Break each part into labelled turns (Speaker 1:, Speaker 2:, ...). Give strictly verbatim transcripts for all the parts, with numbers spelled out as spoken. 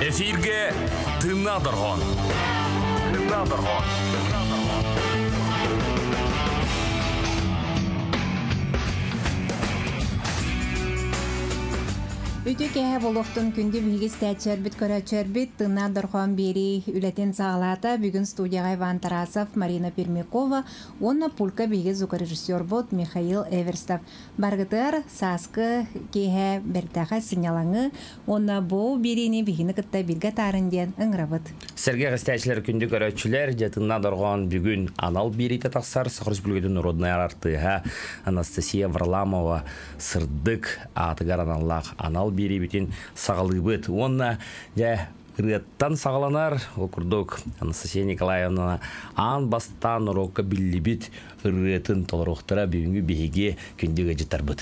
Speaker 1: Эфирге тыңнадырған. Тыңнадырған.
Speaker 2: Ütü kehe boluqtun kündü bihigis tәчәрбит көрәчәрбит тына дорхан бери үлетен сағалата бүгін студияға Иван Тарасов, Марина Пермякова, онна пулька бихигис звукорежиссер бот Михаил Эверстов. Баргытыр саскы кеhe бертаға сигналаңы, онна бұл беріне бихини кытта бирге тарынден ыңрабыт.
Speaker 3: Сергей гостячилер күнді көрәчілер, жетінна дорған бүгін анал берейті тақсар, Сақырыс бүлгедің родная артыға Анастасия Варламова сырдык атыгар аналлақ анал бери битин сағалыбыт. Онна жа рыттан сағаланар окурдук Анастасия Николаевна ан бастан урока биллибит рыттын толоруқтыра бүгінгі бейге күндігі житарбыт.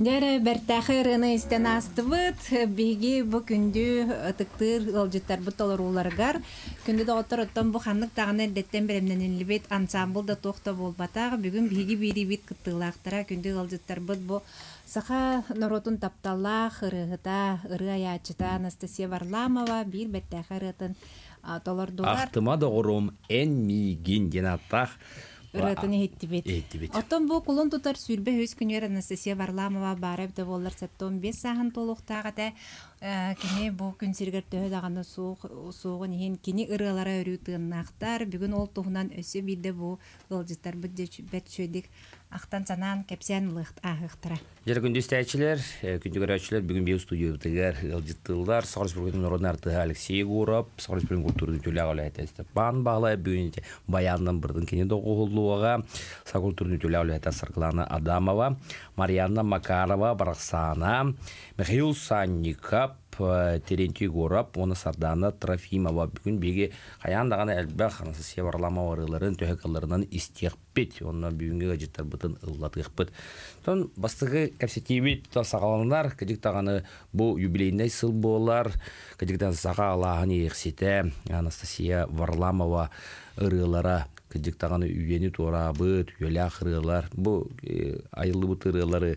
Speaker 2: Дәрі бәртәхі рыны істен астыбыт, бігі бұ күнді ытықтыр ылжыттар бұт олар оларғар. Күнді да отыр оттан бұ қанлық тағына әдеттен бірімнен інлібет ансамблда тоқта болбатағы. Бүгін бігі бері бет күттілақтыра күнді ылжыттар бұт бұ сақа нұротын тапталақ, ырығыта, ыры аячыта Анастасия Варламова бір бәртәхі рытын толар долар.
Speaker 3: Ақтыма да ғырым ән мейгін денаттақ.
Speaker 2: Рытыны хеттибет. Оттон бу кулун тутар сүрбе хөз күнер Анастасия Варламова барып да боллар сәттон бес сағын толуқтағыда кене бу күн сиргер төһө дағаны суғын ехен кені ырылара өрі тыыннақтар. Бүгін ол туғынан өсі биді бу ылжыттар бәт шөйдік ақтан санан кәпсен лыхт ағықтыра.
Speaker 3: Жер күнді істәйчілер, күнді көрәтшілер бүгін беу студия өтігер ылжыттылдар. Сағырыс Бүргетін Народын артығы Алексей Гуров, Сағырыс Бүргетін Культурды төлі ағылы әтәсті бан бағылай бүгін баянның бірдің кені доғы ғылуыға Сағырыс Культурды төлі ағылы әтәс Сарқыланы Адамова, Марьяна Макарова, Барақсана, Михаил Санников, Терентий Горап, оны Сардана Трофимова бүгін беге қаяндағаны әлбәқ Анастасия Варламова рыларын төхекаларынан истеқпет, оны бүгінгі ғажеттар бұтын ұллатықпет. Тон бастығы кәпсетейбет сағаландар, кәдіктағаны бұл юбилейнай сыл болар, кәдіктен саға Аллахын еқсеті Анастасия Варламова ырылара, кәдіктағаны үйені тура бұт, үйелі рылар, бұл айылы бұт ырылары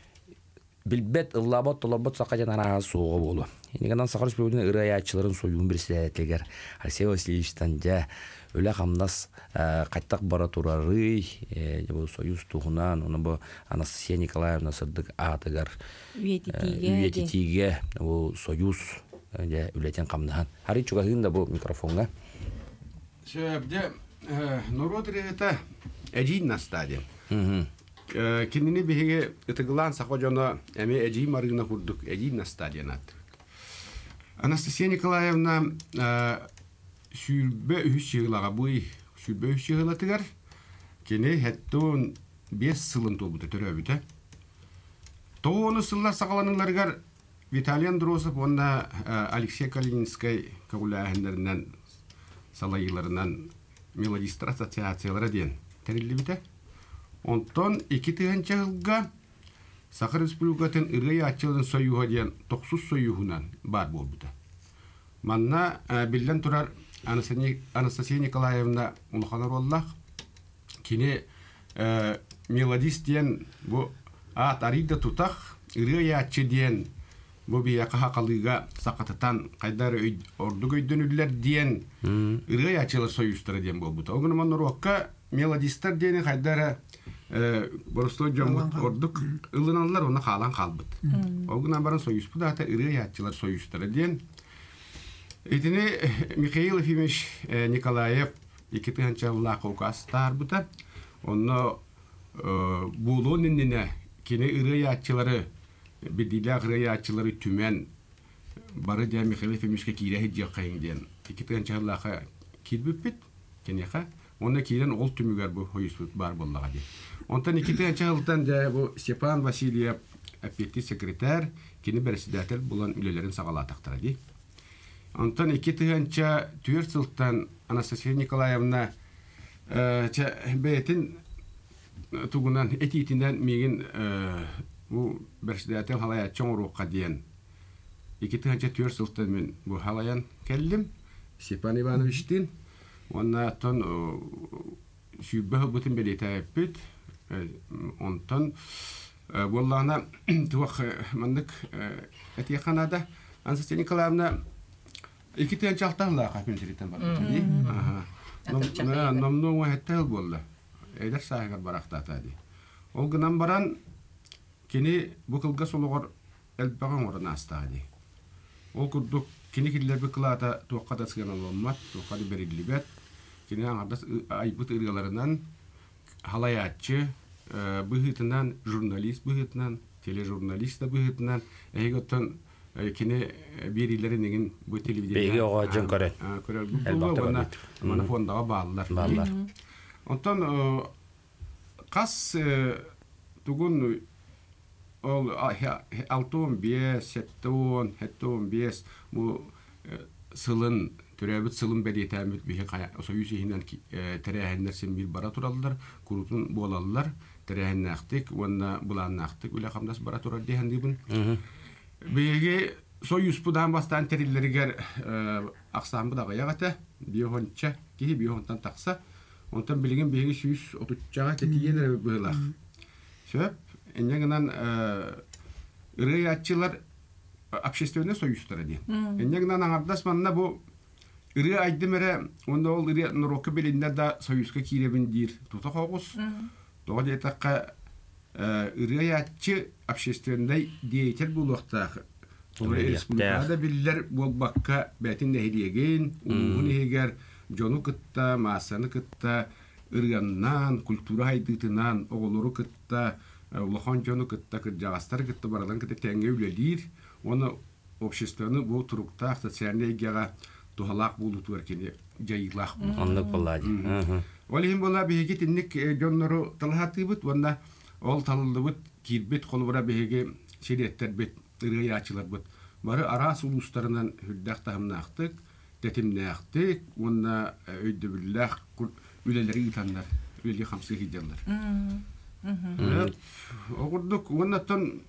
Speaker 3: Билбет ыллабот толобот сақаjan араға соғы болу. Енегенан Сақарыс Бөбінің ыры аячыларын союын бір сіләтілгер. Алексей Васильевичтан жа өлі қамнас қайттақ бара турары, союз туғынан, оны бұл Анастасия Николаевна сырдық атығар үйететіге союз үлетен қамнаған. Харри чуғағын да бұл микрофонға.
Speaker 4: Сөбде, народ рейті әжейін настадия. Кинини биһиге ытыгылан сахожоно эми эжи марыгына курдук эжи на стадионат. Анастасия Николаевна сүрбе үч жылга буй сүрбе үч жылга тигер кини хеттон бес сылын тобута төрөбүтө. Тоуну сыллар сагаланыларгар Виталий Андросов онна Алексей Калининский кагулаһендеринен салайыларынан мелодистер ассоциациялары ден терилибите. Онтон iki тыгынча жылга Сахар Республикатын ырый ачылын союға ден тоқсус союғынан бар болбыды. Манна билден турар Анастасия Николаевна улхалар оллах кини мелодист ден бу ат арида тутақ ырый ачы ден бу бияқа хақалыға сақатытан қайдар ордуг өйдөнүлер ден ырый ачылар союзтары ден болбыды. Оғын маннар оққа мелодистер дені қайдары Боростой жомут ордук ылыналар оны қалан қалбыт. Оғынан барын союзпы да ата ыры ятчылар союзтары ден. Этини Михаил Ефимович Николаев iki тыгынча жыллақ оқастар бұта. Оны бұлуын ініне кені ыры ятчылары, беділі ыры ятчылары түмен бары дя Михаил Ефимовичке кейрехи жаққайын ден. iki тыгынча жыллаққа келбіппет, кенеқа. Оны кейден ол түмігер бұл хойыспыт бар боллаға де. Онтан iki тыгынча жылдан бұл Степан Васильев әппетті секретар, кені председатель бұлан үлелерін сағалатақтыра де. Онтан iki тыгынча төрт жылдан Анастасия Николаевна бәйтін туғынан этитінен меген бұл председатель халая чоң руққа дейін. iki тыгынча төрт жылдан мен бұл халаян келдім, Степан Ивановичтен. Онна тон сүйбе бұтын белеті әппет. Онтан боллағына туақ мандық әтеқанада Анастасия Николаевна iki тыгынча алтағылға қапын жүреттен бар. Номның өйеттәл болды. Әйдер сағығар барақтатады. Ол ғынан баран кені бұқылға солығыр әлбіған орын астады. Ол күрдік кені келдер бұқылата туаққа да сығынан олмат, туаққа да берілі бәт. Кені аңардас айбыт ырғаларынан халаятчы бұғытынан, журналист бұғытынан, тележурналист бұғытынан, әйгіттен кені берілері неген бұл телевидение
Speaker 3: бейгі оға жын көрен
Speaker 4: әлбақта бар манафондағы бағылар. Онтан қас тұғын алты он бес, жеті он, жеті он бес сылын Төрәбіт сылым бәді етәмет бейі союз ехінен тәрәхінлер сен бір бара тұралылар, күрутын болалылар. терәһеннәхтик, уонна буланнахтик, үле хамдас бара турар дигән дибен. Беге союз будан бастан терилләргә аксам будага ягата, биохонча, ки биохонтан такса, онтан билеген беге сүз отуччага тетиелер булак. Сөп, эннегеннән ырыячылар общественный союзтары ди. Эннегеннән аңардас манна бу ыры айдымере, онда ол ыры нурокы белиндә да союзга киребин дир. Тута хогус. Тога детакка ырыячы общественный деятель булуктак. Республикада биллер болбакка бәтин нәһилеген, уны егер жону кытта, масаны кытта, ырганнан, культура хайдытынан, оголору кытта, улахан жону кытта, кыржагастар кытта барадан кытта тәңге үлелир. Оны обществоны бу турукта социальный егега тухалак булу туаркене жайылак.
Speaker 3: Аннык боллади.
Speaker 4: Олихин бола беге тинник жоннору талхатыбыт, ванда ол талылыбыт кирбет колбура беге шереттер бет ырыячылар бут. Бары арас улустарынан хүддәк тахымнактык, тетимнактык, ванда өйдө биллах үлелери итандар, үлели хамсы хиҗандар. Мм. Огурдук вандатан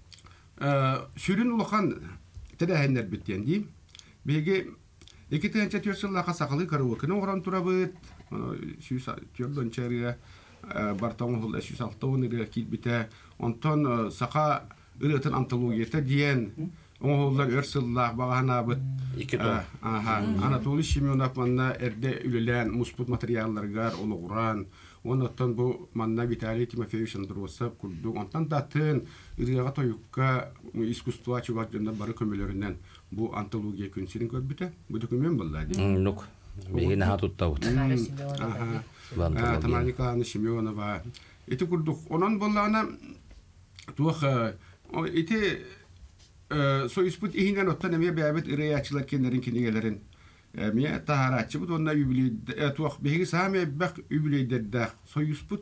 Speaker 4: сүрін улахан тәдәһеннәр биттенди. Беге икетенче тюрсыллака сакалы каруыкны оран турабыт. Сүз тюрдон чәргә бартан хул сүз алтын ир килбите. Онтон сака ырытын антологията диен оңоллар өрсыллах багана бит. Аха. Анатолий Семенов манна эрде үлелән муспут материалларга олугран. Онтон бу манна Виталий Тимофеевич Андросов курду. Онтон датын ырыга тоюкка искусство чугатында бары көмөлөрүнөн бу антология күнсүрүн көрбүтө. Бу документ булды.
Speaker 3: Нук. Бегин хатуттаут.
Speaker 4: Аха. Тамара Николаевна Семенова. Эти курду. Онон буллана тух эти союзпут ихинен оттан эме бәбет ырыячылар кенерин кинегелерин Мия тахарачы бут онна юбилей туах беги саме бак юбилейдердә союзпут.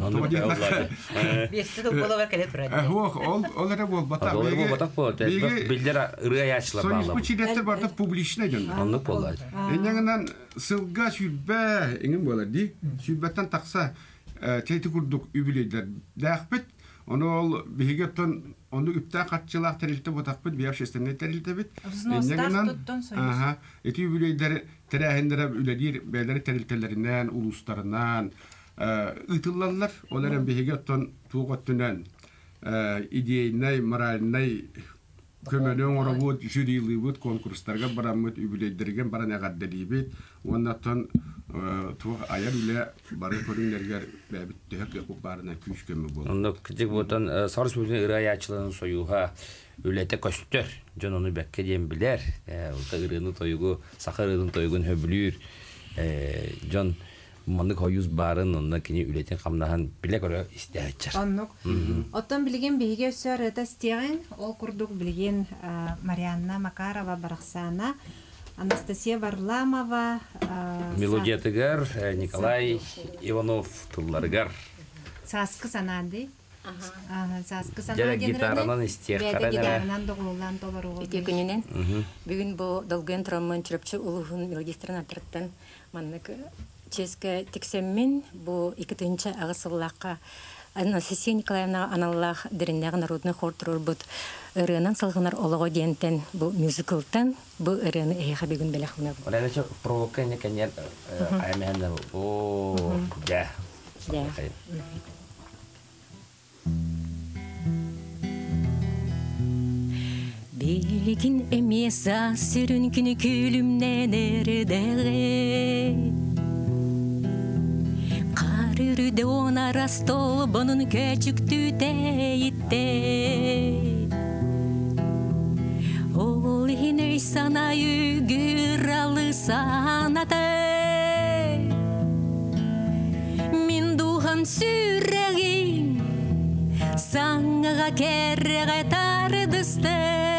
Speaker 5: Бесте дә булалар кәләп бирә.
Speaker 4: Хох, ол олар бул батак беги.
Speaker 3: Батак бул. Билдер ырыячылар
Speaker 4: бала. Союзпут чидәттер барда публичный җан.
Speaker 3: Аны булар.
Speaker 4: Эңгәннән сылга сүббә иңен булар ди. Сүббәттән такса тәйти курдук юбилейдер дәхбет. Onu ol bihigeton onu üpta katçılak terilti botakbet bir общественный terilti bit.
Speaker 5: Vznostar tuttun soyuz.
Speaker 4: Aha. Eti übileyler terehendere üledir beleri teriltilerinden, uluslarından ıtıllarlar. Onların bihigeton tuğattunan ideyinay, moralnay kömönün orabut, jüriyliğibut, konkurslarga baramut übileydergen baran egaddalibit. Ondan tuğ ayar üle barı körünlerger bäbit tehek yapıp barına küş kömü boldu.
Speaker 3: Onda küçük botan sarı sözünün ırayachılığının soyuha ülete köstür. Jon onu bekke diyen biler. Ulta ırığını toyugu, sakar ırığın toyugun höbülür. Jon mandık hoyuz barın onda kini ületin kamnahan bile göre isteyecek.
Speaker 2: Anlık. Otan bilgen bihige ösör ete isteyen, ol kurduk bilgen Marianna Makarova Barахсана, Анастасия Варламова,
Speaker 3: Мелодия Тыгар, Николай Иванов Тулларгар.
Speaker 2: Саскы санады. Ага. Саскы санады.
Speaker 3: Жара гитаранан истех каранара.
Speaker 2: Гитаранан доғылан толар оғыл.
Speaker 5: Ете күнінен, бүгін бұл долгын тұрамын чүріпчі ұлығын мелодистерін атырттан маннық ческі тексеммен бұл екітінші ағысылаққа Анастасия Николаевна аналлах деріндегі народный хор тұрыр бұд ұрығынан салғынар олығы дентен бұл мюзиклтан бұл ұрығыны әйіға бігін бәлі қылына бұл.
Speaker 3: Олайда чо провокайны кәнер аймағында о да.
Speaker 5: Да. Белгін әмеса сүрін күні күлімнен әрдәғі Үрүдө онара стол бонун көчүктүтө итте Ол хинөй сана үгүр алы санаты Мин духан сүрегин саңга кереге тардысты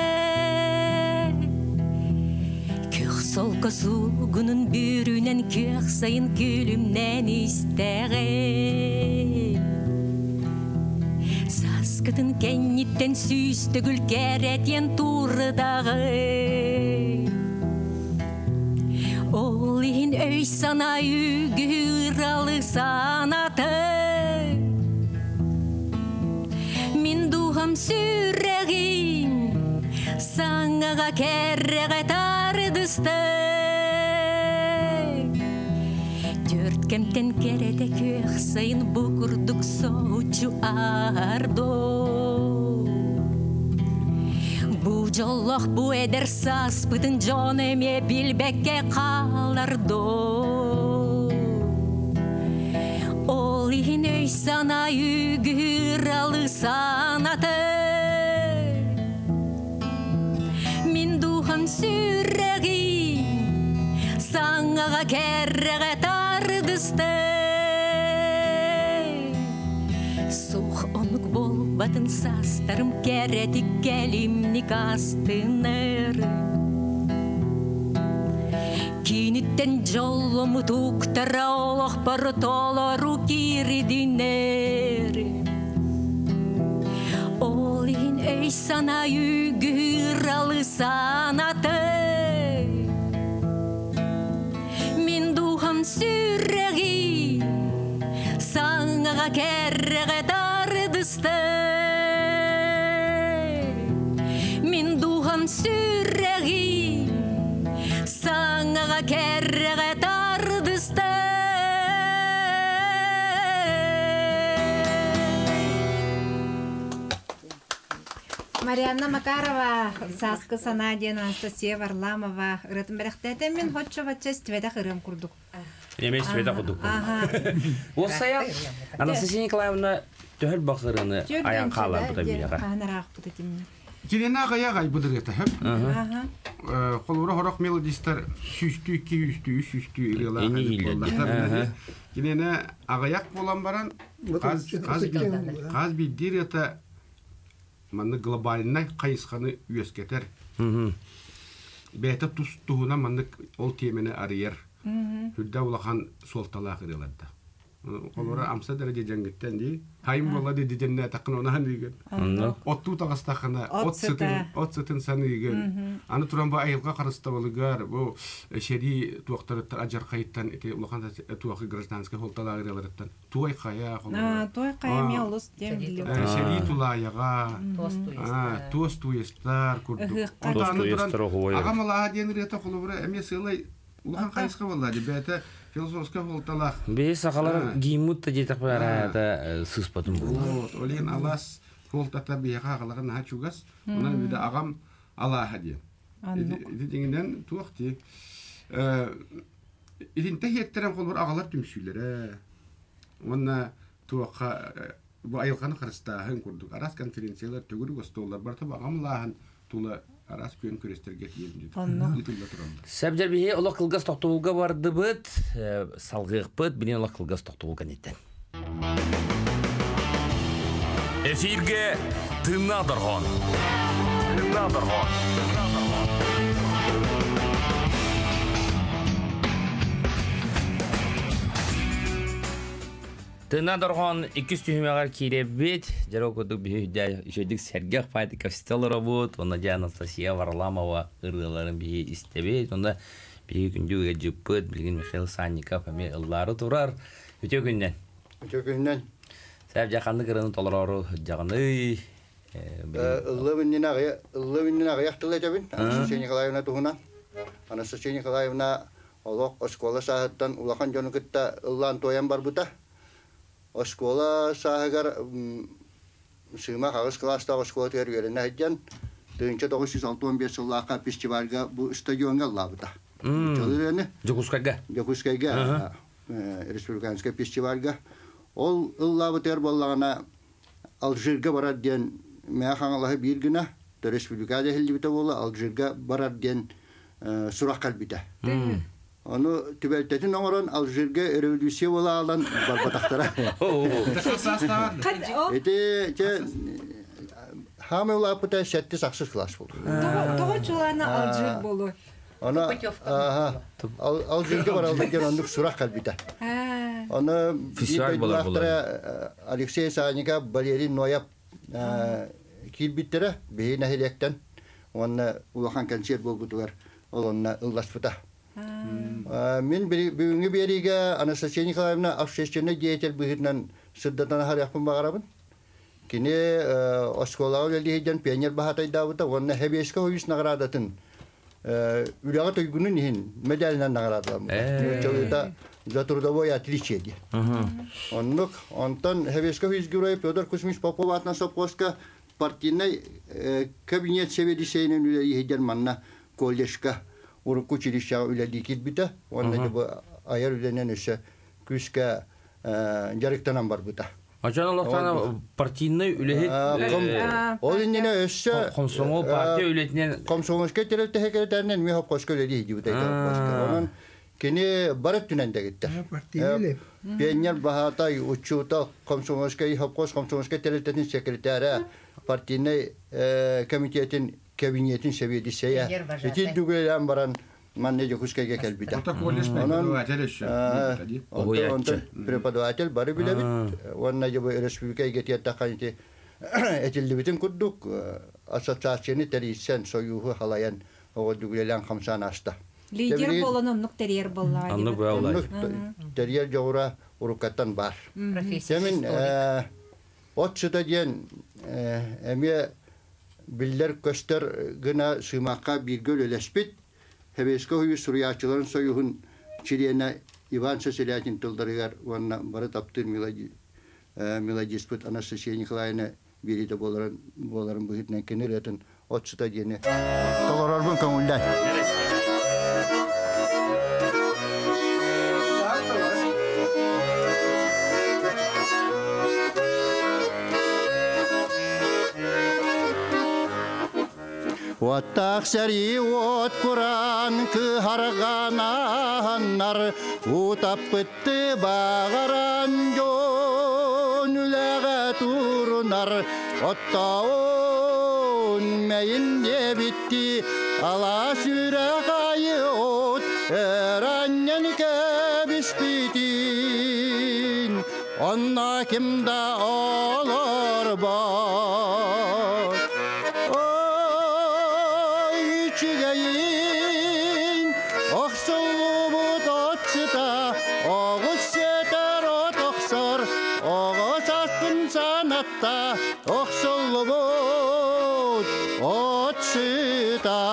Speaker 5: Сол косугунун бүрүнен көк сайын күлүмнен истеге Саскытын кенниттен сүйстөгүл керетен турыдагы Ол ин өй сана үгүр алы санаты duham sürregin sangaga kerrege tardısты Dört kemten kerede köy sayın bukurduk soğucu ardo Bu jolloq bu eder sas bıtın jon eme bilbekke qalardo Ol ihin öy sana yügür alı sanatı Min duhan sürregin sangaga kerrege tardısты Soğuk onluk bol batın sastarım keredik gelimnik astınır Kinitten jollomu tuktara oloq bartolaru kiridiner Olin öy sana yügür alı sanatı Min duham sürregi sangaga kerrege tardısты Min duham sürregi sangaga kerrege tardısты
Speaker 2: Marianna Макарова, Саска Санадия, Анастасия Варламова, Рытым беректете мен хотчова честь тведа хырым курдук.
Speaker 3: Емес тведа курдук. Осая Анастасия Николаевна төхөл бахырыны аян қалар бұда бияға.
Speaker 2: Қанарақ бұда демін.
Speaker 4: Кенена гая гай будыр ете хеп. Колура хорок мелодистер сүстү iki үстү үч үстү ирела. Кенена агаяк болан баран каз каз каз би дирета манны глобальный кайысханы үескетер. Бета тустуна манны ол темене арыер. Хүддә улахан солталак иреләдә. Колора амса дәрәҗә җәнгәттән ди. Хайм була ди дигәнне тақынуна диген. Отту тагыстахана, от сытын, от сытын саны диген. Аны туран ба айылга карыста булгар, бу шәри туактырып аҗар кайттан ите улахан туакы гражданский холталак иреләдән. Туай кая
Speaker 2: колора. А, туай кая мелус демдиле.
Speaker 4: Шәри тулаяга. А, тостуестар курду.
Speaker 3: Тостуестар гой.
Speaker 4: Агамала дигән колора эмесилай улахан кайыска булды ди. Бәтә философска холталак.
Speaker 3: Бе сакалар гимут дитек барада сыспатым булды.
Speaker 4: Олен алас холтата бияга калаган хачугас. Унан биде агам ала хади. Иди дигәннән туакти. Э идин тәһияттерән кулбар агалар түмшүләре. Онна туакка бу айылганы кырыста һәм курдук. Арас конференциялар төгүрү гостоллар барта агамлаһын тула арас көн көрестерге тиелди. Сәбдәр
Speaker 3: бие улак кылгас токтуулга барды бит, салгык бит, билен улак кылгас токтуулган иттен.
Speaker 1: Эфирге тынадырган. Тынадырган.
Speaker 3: Тынадырган ике стюмягар киребет, жарокодук бие жөдик Сергей Файтиков стел работ, онда Анастасия Варламова ырдыларын бие истебет, онда бие күндүгө жыппыт, билген Михаил Санников эме ыллары турар. Өтө күндөн.
Speaker 6: Өтө күндөн.
Speaker 3: Сәп жаканды кырын толорору жаганы.
Speaker 6: Ыллы миннага, ыллы миннага яктылы жабын. Анастасия Николаевна тугуна. Анастасия Николаевна олок школа сааттан улахан жонукутта ыллан тоян бар бута. Школа сагар сыма хагыс класста школа тергелен айдан тынча тогуз жүз алтымыш беш жыллакка фестивальга бу стадионга лабыта. Чөлөрөнү
Speaker 3: Жокускайга.
Speaker 6: Жокускайга республиканский фестивальга ол лабытер боллагана Алжирга барар ден мехаңалары бир гына республикада хилбите бола Алжирга барар ден сураккал бите. Onu tübeltetin oran Alжирге революция бола алан барбатактара. Эти че хамыла пыта шетти саксыз класс болду.
Speaker 2: Тогочуларна Алжир болу.
Speaker 6: Ана аха Алжирге баралды ген ондук сурак калбита. Аны
Speaker 3: фестиваль бола.
Speaker 6: Алексей Саника, Балерин Нояп килбиттере бейне хелектен. Оны улахан концерт болбутугар. Олонна ылласпыта. Мен бүгүнгү бериге Анастасия Николаевна общественный деятель быгырнан сырдатан харякпын багарабын. Kini oskola öldüğünden pioner bahatay davuta onun hebeske huyus nagaradatın. Ülağa tuygunun ihin medalinden nagaradatım. Çoğuda zaturdovoy atlичedi. Onluk ondan hebeske huyus güroy Pyotr Kuzmich Popov atna Sopkoska partiyne kabinet sevediseyinin üleyiheden manna kolleşka uruk училища üledikit bita. Onun bu ayar ülenen ise küska jarıktanan var bita.
Speaker 3: Açan Allah'tan partiyinne ülehit...
Speaker 6: O yine össe...
Speaker 3: Komsomol partiya ületinen...
Speaker 6: Komsomolska terörte hekereterinen mi hop koşka üledi bu da. Onun kini barat tünende gitti. Partiyle. Penyer bahatay uçuta komsomolska hop koş komsomolska terörtetin sekreteri partiyinne komitetin kabinetin seviyesi ya. Eti dügülen baran manne kuskaya kelbita. Onun preparatel bari bile bit. Onun acaba respublikaya getiye takanti etildi bitin kudduk asosiyasyonu terisen soyuhu halayan o dügülen kamsan hasta.
Speaker 2: Lider bolanın nuk teriyer bollar.
Speaker 3: Anlık bu olay.
Speaker 6: Teriyer jawra urukatan bar. Semin otsuda diyen emiye biller köster gına sığmakka bir göl ölespit. Hebeske huyu suriyatçıların soyuhun Çiliyene Ivan Seselatin tıldarıgar vanna barı taptır miladisput Anastasiya Nikolaevna biri de boların boların bu hitne kenir etin otsuda diyene. Tolararbın kamuldan. Vatak seri ot Kur'an kıharganahanlar utap bitti bağıran gönüle turunar ottaun meyin de bitti ala süre kayot eranyen kebispitin onna kimde olur bak. Çigeyin oxsulu bu tatçıda oğuz yeter o toksor oğuz askın sanatta oxsulu bu tatçıda.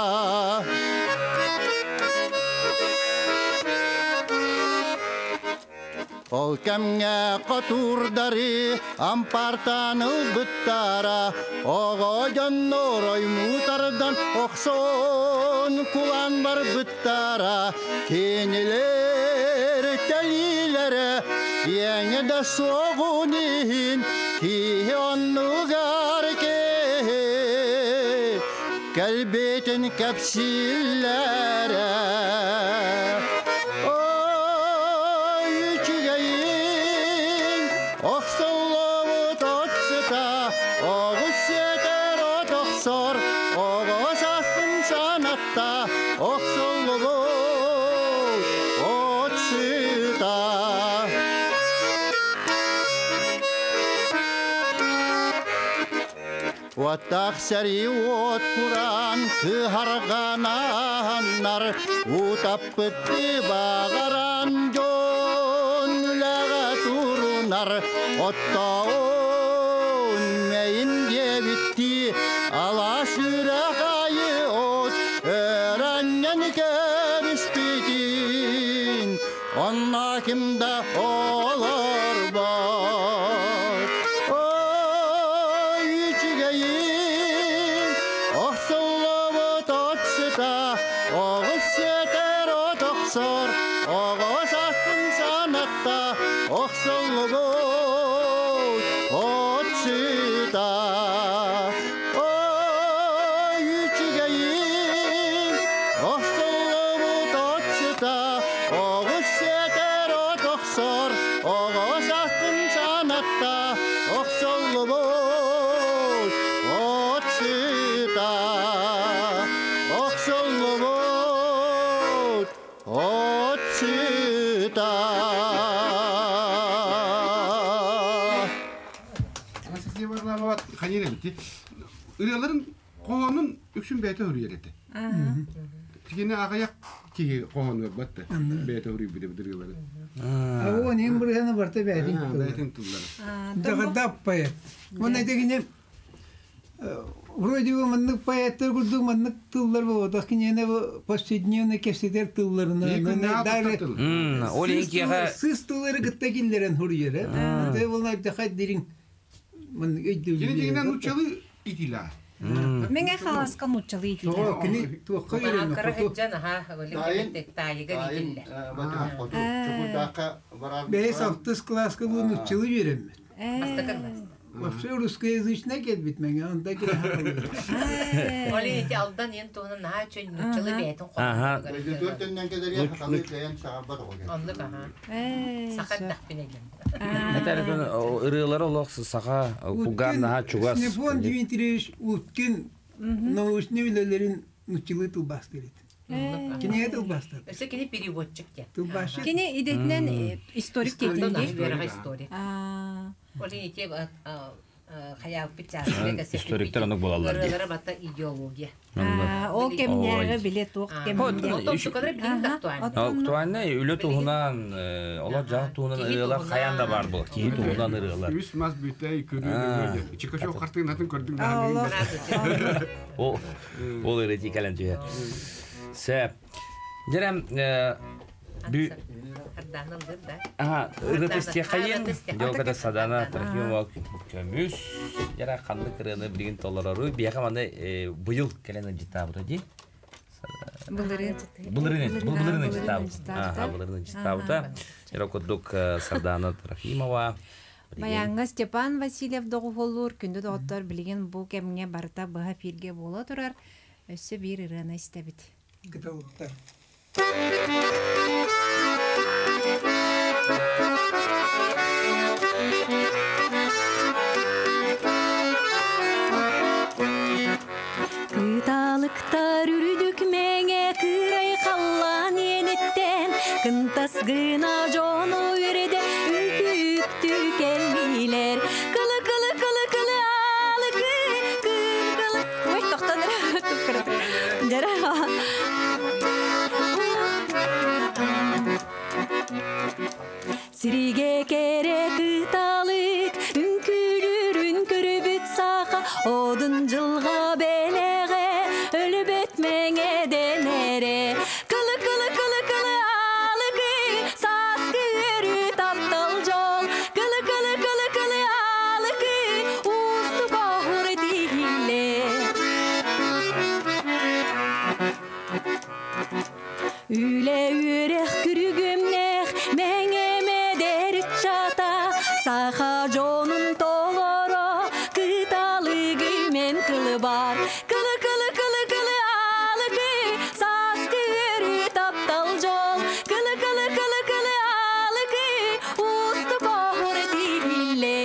Speaker 6: Ol kemge katurdari ampartanıl büttara oğo jannoroy mutardan okson kulan var büttara keniler telilere yenge de soğunihin ki onnugar ke kalbetin kapsillere. Vatak seri ot Kur'an kıharganahanlar utap bitti bağıran gönüle turunar ottaun meyin de bitti ala süre kayı ot öğrenyen kebispitin onna kimde olur bak. Oğuz yeter o toksor oğuz askın sanatta oxsulu bu otçıda. Oy yüçügeyin oxsulu bu otçıda oğuz yeter o toksor oğuz askın sanatta oxsulu bu otçıda. Oxsulu bu otçıda.
Speaker 4: Anastasiya varlama kanire bitti. Iraların koğanın üksün beyte hürriyeti. Tikine ağayak ки коон батты. Бете хури биде бидирилер.
Speaker 7: А о нем бурганы барта бәдин.
Speaker 4: А, бетин туллар.
Speaker 7: Дагадап паят. Мына дегене вроде бы маннык паяттар курдук маннык тыллар болот. Кинене последневне кестедер тылларына. Даже
Speaker 3: Оленькига
Speaker 7: сыз тыллары гытта киллерен хурьер. Анда болна дахат дирин. Мен эйдил.
Speaker 4: Кини дегенен учалы итила.
Speaker 2: Меңе халаска мучалы ити.
Speaker 7: О, кини туакка
Speaker 8: Ана
Speaker 7: йөрен.
Speaker 8: кырыгыджан ха өлек тайга дигилле.
Speaker 7: Бес алтыс класска бу нучылы йөрем.
Speaker 8: Астакырмас.
Speaker 7: Вообще русскоязычный кетбит менге анда кире.
Speaker 8: Оли ити алдан ен туны на чөн нучылы бетин
Speaker 3: Ага.
Speaker 6: Төртөндөн кедер я хакалы каян сагабар оган.
Speaker 8: Онды ха.
Speaker 2: Э.
Speaker 8: Сахат дахпинеген.
Speaker 3: Этәрбен ырылары олоқсы саха кугарна чугас.
Speaker 7: Снепон Дмитриевич Уткин научный үлелерин нучылы тылбас дерет. Кине тылбастар.
Speaker 8: Өсө кини переводчик те.
Speaker 7: Тылбашы.
Speaker 2: Кини идетнен историк
Speaker 8: Онда
Speaker 2: кетинди.
Speaker 8: берга история.
Speaker 2: А.
Speaker 8: Оли ити хаял пичас.
Speaker 3: Историктер анық болалар де.
Speaker 8: Ырылары бата идеология.
Speaker 2: А, ол кемнеге билет ок кемнеге.
Speaker 8: Отто кадыр билин дактуан.
Speaker 3: Октуанне үле туһунан олар жақ туһунан ырылар хаянда бар бұл. Киһи туһунан ырылар.
Speaker 4: Үс мас бүтей көрүнү. Чикачо картын атын көрдүң да.
Speaker 3: Ол ол ырети калентүе. Сәп. Жерем бу
Speaker 8: Харданыл да.
Speaker 3: Ага, ырытысте кайын. Жолкада садана Трофимова көмүс. Жара канды кырыны билген толорору бияка манда быйыл келен житабы ди.
Speaker 2: Булырын.
Speaker 3: Булырын, булырын житабы. Ага, булырын житабы. Жара кодук Сардана Трофимова.
Speaker 2: Баяңга Степан Васильев догуфоллур күндү доктор билген бу кемге барта баха фирге бола турар. Өссө бир ырана истебит.
Speaker 7: Кыталыктар.
Speaker 9: Кыталыктар үрдүк меңе кырай каллан енеттен кынтас гына жону үрде үкүктү келмилер кылы кылы кылы кылы алы кыл кылы ой токтонор жара Сириге керек кыталык үнкүлүрүн көрүбүт сака одун жылга белеге өлбөт меңе денере кылы кылы кылы кылы алыгы сас көрү таптал жол кылы кылы кылы кылы алыгы усту кохур дигилле Үле үрек күрүгүмнех меңеме дерит жата Саха жонун толоро кыталыгы мен кылы бар Кылы кылы кылы кылы алыгы сас көрү таптал жол Кылы кылы кылы кылы алыгы усту кохур дигилле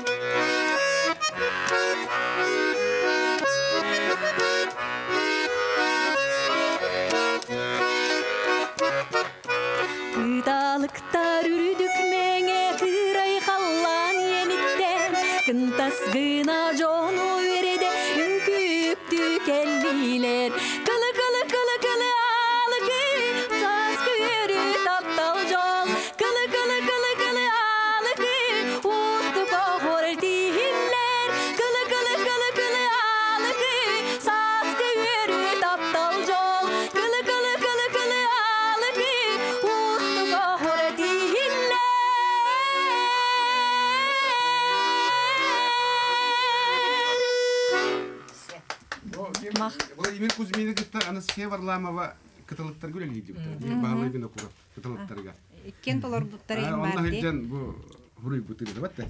Speaker 9: Кыталыктар үрдүк меңе кырай каллан ениттен кынтас гына жону береде үнкүктү келбилер кылы кылы кылы кылы алыгы сас көрү таптал жол кылы кылы кылы кылы алыгы усту кохор дигиллер кылы кылы кылы кылы алыгы сас көрү таптал жол кылы кылы кылы кылы алыгы усту кохор дигиллер
Speaker 4: Владимир Кузьмин гытта Анастасия Варламова кыталыктар көрөлү дип. Баалай гына курап кыталыктарга.
Speaker 2: Кен толор буттары
Speaker 4: Онда
Speaker 2: бар ди.
Speaker 4: хилден бу хуруй бутыр да батта.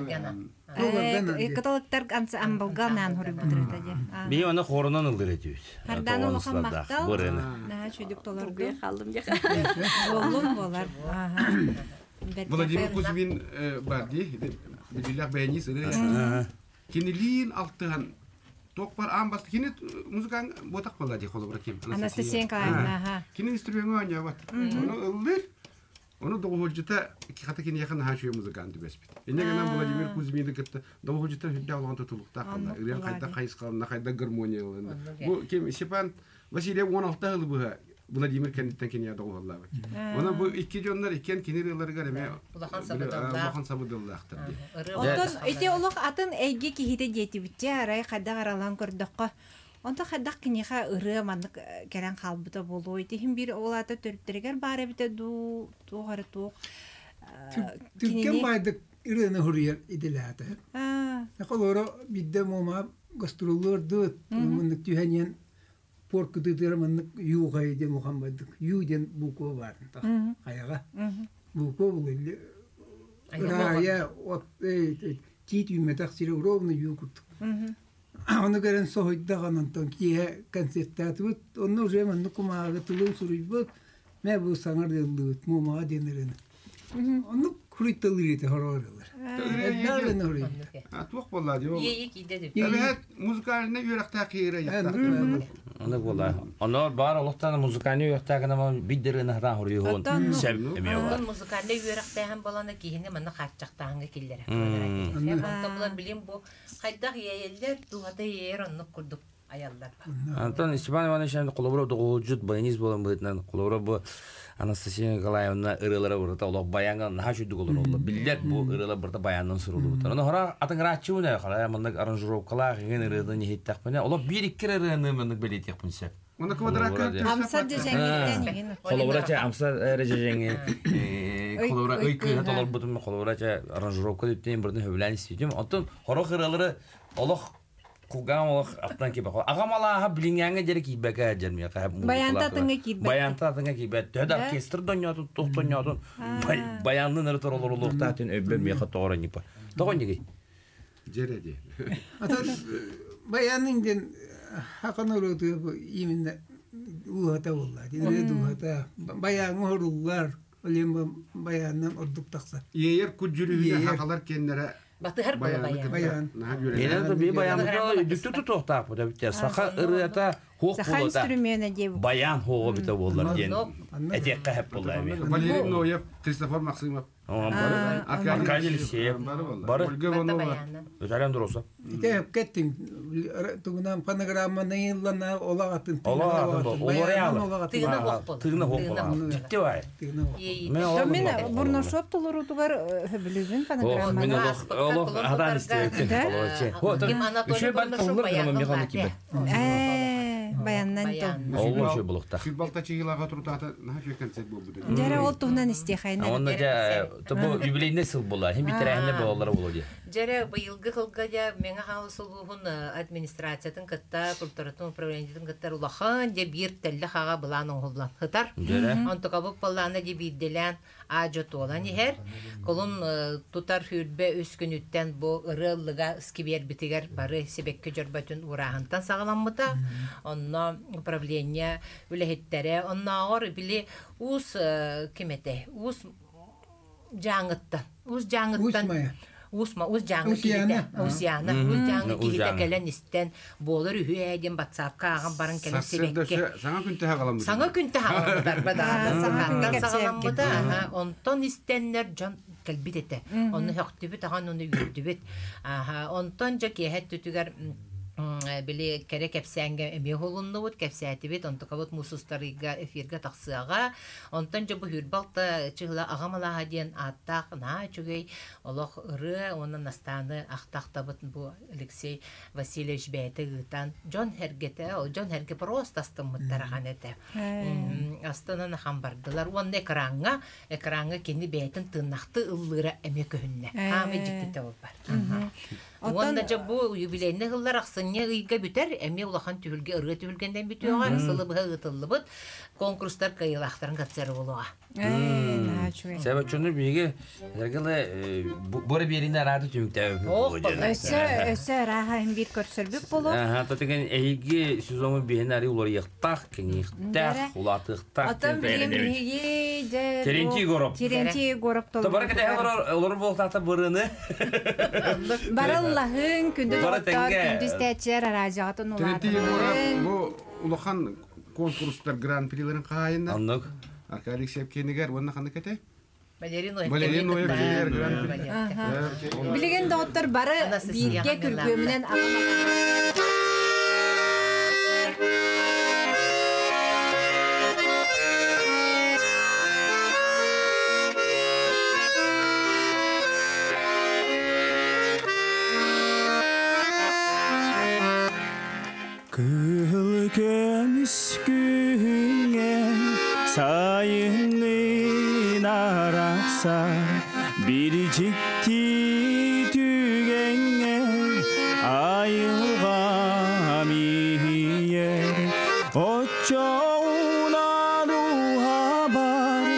Speaker 2: Э, каталыктар анса амбалганан хуруй буттырыта же.
Speaker 3: Би аны хорунан ылдыр этүбүз.
Speaker 2: Хардан улахан мактал.
Speaker 3: Бырыны.
Speaker 2: На чөйдүк толор
Speaker 9: Бе калдым жака
Speaker 2: болун болар. Ага.
Speaker 4: Владимир Кузьмин бар ди. Билилер бәйнис ыры. Кинилин алтыган токпар амбас кинет музыкаң ботак бала ди холы браким.
Speaker 2: Анастасия Николаевна, ага.
Speaker 4: Кине инструмент anya бат. Оны ылдыр. Оны доголжута кихата кине якын хашуя музыканты беспит. Энегенен Владимир Кузьмин кетти. Доголжута хүддә алган тутулукта калды. Ирен кайда кайыс калды, кайда гармония. Бу кем Степан Васильев он алты ел буга Vladimir kendinden kenya doğu vallahi. Ona bu iki jonlar iken kineriler gareme.
Speaker 8: Улахан сабыдыллах.
Speaker 4: Улахан сабыдыллахтыр.
Speaker 2: Онтон эти олох атын эйге кихите жетибитче арай хадда аралан көрдөккө. Онто хаддак кинеха ыры мандык керен халбыта болуу ити хим бир олата төрүптергер бары бите ду тугары тук.
Speaker 7: Türk'ün baydık ürünü hürriyer idilata.
Speaker 2: А,
Speaker 7: Kolora bidde moma gastrolör dut. Mındık tühenyen porku tutar mındık yuğayı de Muhammed'dik. Yuğden buko var. Ayağa. Buko bulundu. Raya ot tit yümetak sire rovnu yuğurt. Onu gören sohuyda kanantan ki konsertat bud. Onu zaman nukuma tulun suruj bud. Me bu sanar dut moma denirin. Onu kuritalıyti hororlar. Nereden oraya?
Speaker 4: Atwaq vallahi diyor.
Speaker 8: Yeyi gidedim.
Speaker 4: Evet, müzikaline yürekte kıyıra yaptı.
Speaker 3: Onu vallahi. Onlar bar Allah'tan müzikani yoktakına ama bidirin hara horiyor hon. Sem emiyor.
Speaker 8: Ondan müzikalde yürekte hem balana kihine mana kaçacaktan killere. Hem ondan bileyim bu kaydak yeyeller duhada yer onu kurduk ayallar.
Speaker 3: Антон Степан Иванович колобро догожут баяниз болон бытнан колобро бу Анастасия Николаевна ырылары бурта олог баянга наха чүдүк олор олду. Билдек бу ырылар бурта баяндан сурулду бутар. Аны хора атын рачы мына калай мындык аранжировкалар ген ырыды не хиттак мына. Олог бир икки ырыны мындык белетек мынса.
Speaker 4: Ona kvadraka.
Speaker 2: амса дежеңиттен
Speaker 3: Колобро ча амса режеңи. Колобро ыйкы толор бутум колобро ча аранжировка диттен бирден хөблән истедим. Антон хора ырылары олог Кугам олох аптан кибе. Агамалаха билингәнгә дәрә кибәгә җәрмия каб.
Speaker 2: Баянта тыңга кибәк.
Speaker 3: Баянта тыңга кибәк. Төдә оркестр дөньяда тохтоньяда. Баянны нәр торылырлык татын өббер мия тоора нипа. Тогон диге.
Speaker 4: Жереди.
Speaker 7: Ata bayanın den hakan oluyordu bu yeminle uhata vallahi. Dinle uhata. Bayan horullar. Olayım bayandan orduk taksa.
Speaker 4: Yer kucuru hakalar kendere
Speaker 8: Batı her bala bayan.
Speaker 7: Bayan.
Speaker 3: Yine de bir bayanı düştü tutoqtaq bu da bitti. Saqa ırıta hoq
Speaker 2: Саха
Speaker 3: bolada.
Speaker 2: инструмена деп.
Speaker 3: Bayan hoq bita bollar gen. Әтеккә hep bollar.
Speaker 4: Валерий Ноев, Кристофор Максимов.
Speaker 3: Аркадий Алексеев. Бары.
Speaker 4: Ольга Иванова.
Speaker 3: Ötələm durursa.
Speaker 7: İşte hep gittim. Tuğundan panogramma neyillana olağatın.
Speaker 3: Olağatın bu. Olağatın.
Speaker 8: Tığına hoq bol.
Speaker 3: Tığına hoq bol. Ciddi var.
Speaker 2: То мен бурношоп толору тугар хөбүлүгүн панограмма.
Speaker 3: Мен олох адан истейт. Хо, үшө бат толор гана механик кибе.
Speaker 2: Э, баяннан то.
Speaker 3: Олор шо булукта.
Speaker 4: Футболта чыгылага туртата, наха шо концерт болду.
Speaker 2: Жара ол тугнан истехайна.
Speaker 3: Онда ja тобу юбилейне сыл була. Хим битерәһне боллар булды.
Speaker 8: Жара быйылгы кылга я меңа хаусулугун администрациятын кытта культуратын управлениятын кытта улахан же бир телле хага буланы холлан хытар. Антыга бу баланы же бидделен ажотолан ихер. Колун тутар хүрбе өскүнүттен бу ырыллыга скибер битигер бары себекке жорбатын урахантан сагаламмыта. Онно управление үлехеттере оннагыр били ус кемете ус жаңыттан ус жаңыттан Усма, ус жаңы килите, усяна, ус жаңы килите келен истен, болар үйеден батсапка ағын барын келен себекке.
Speaker 4: Саңа күнті хағаламды.
Speaker 8: Саңа күнті хағаламдар бада, саңаттан сағаламбыда, онтон истенлер жан кәлбит еті. Оны хөқтібіт, аған оны үйдібіт. Онтон жа кейхет түтігер били керек кепсәнгә эме холунны бут кепсәти бит онты кабут мусустарыга эфирга таксыга онтан жа бу хүрбалта чыгла агамала хаден аттак на чугей олох ыры онын настаны ахтакта бут бу Алексей Васильевич бәйте гытан Джон Хергете ол Джон Херге просто астымыттарган эте астанан хам бардылар он экранга экранга кенди бәйтен тыннакты ыллыра эме көһүнне ами жиктете ол бар онда жа бу юбилейне гыллар аксыня ыйга бүтер эме улахан түгүлгө ыры түгүлгөндөн бүтөөгө сылыбы гытыллыбыт конкурстар кыйлактарын катсары болуга
Speaker 3: Себеп чуну биге ергеле бора берине рады түмүктө.
Speaker 2: Өсө өсө раха бир көрсөрбүк болот.
Speaker 3: Аха, татыгын эйги сезону бенери улар яктак, кеңиктак, улатыктак.
Speaker 2: Атам биги же
Speaker 3: Теренти гороп.
Speaker 2: Теренти гороп толду.
Speaker 3: Табарка да улар болтата бырыны.
Speaker 2: Бараллахын күндү токтор күндүз тәчер аражатын улар.
Speaker 4: Теренти гороп бу улахан конкурстар гран-прилерин кайында.
Speaker 3: Аннык.
Speaker 4: Аркадий Алексеев кенигер онна кандай кете?
Speaker 8: Валерий Ноев.
Speaker 4: Валерий Ноев кенигер
Speaker 2: гран-при. Билген доктор бары бирге күркөмүнөн агамага.
Speaker 10: Ayının araksa biricikti tügenge ayılgam iyer o çoğuna ruha bar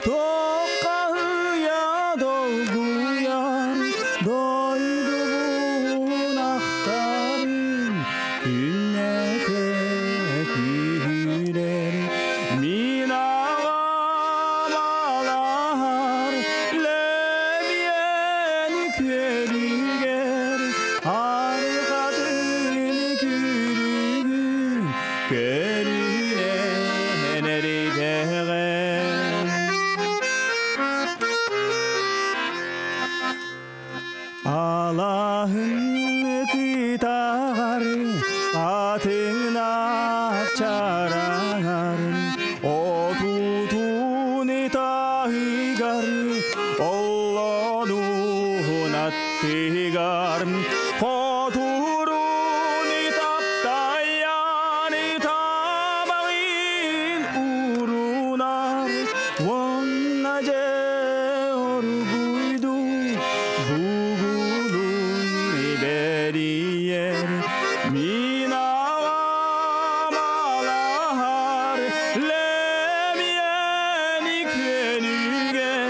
Speaker 10: tokkahıya dolguyar doydu bun aktarın künnete kürer min ağam ağlar levyen körüger arkadın kürügün körüne neredeğen Allah'ın kıtarı atına çararın o tutun itahigar Allah'ın attigar o turun itaptayan itabağın urunar vannace orguydu Bugulun iberiyer min ağam ağlar lemyeni könüger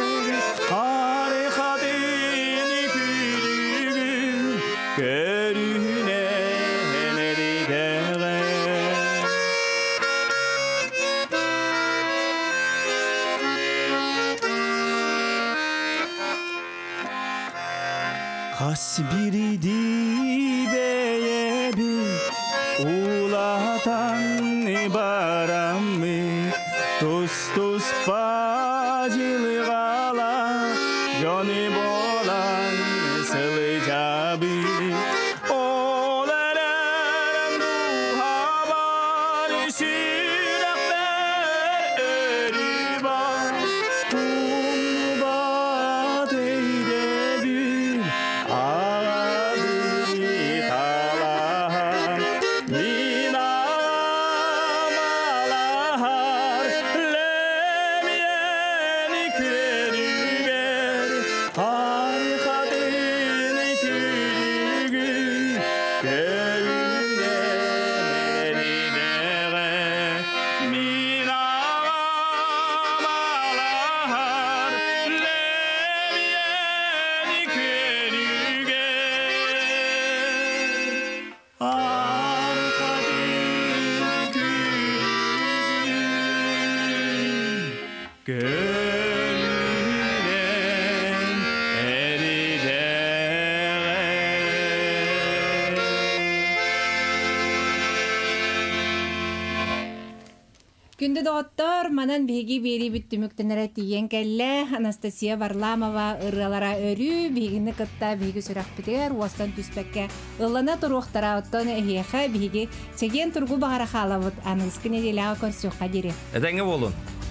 Speaker 10: harikadini külügün körüne nerideğen Hasbiridi beye bir ulatan baramı Tus tus bacılgala Johnny bolan sılıcabı Olarım duha bari sürekler örüba Umbat eyde bir ağabey talan min ağam ağlar lemyeni körüger harikadını külügün körüne nerideğen min ağam ağlar lemyeni körüger harikadını külügün körüne erideğen
Speaker 2: Күнді доғыттар, манан беги бери бүттіміктінірі тиен кәлі Анастасия Варламова ырылара өрі, бегіні кытта беги сүрақ бітер, уастан түспәкке ыллана тұруқтара оттан әйеға беги сеген тұргу бағара қалавыд, анығысқын еделіға көрсіққа дере.
Speaker 3: Әтәңе болын.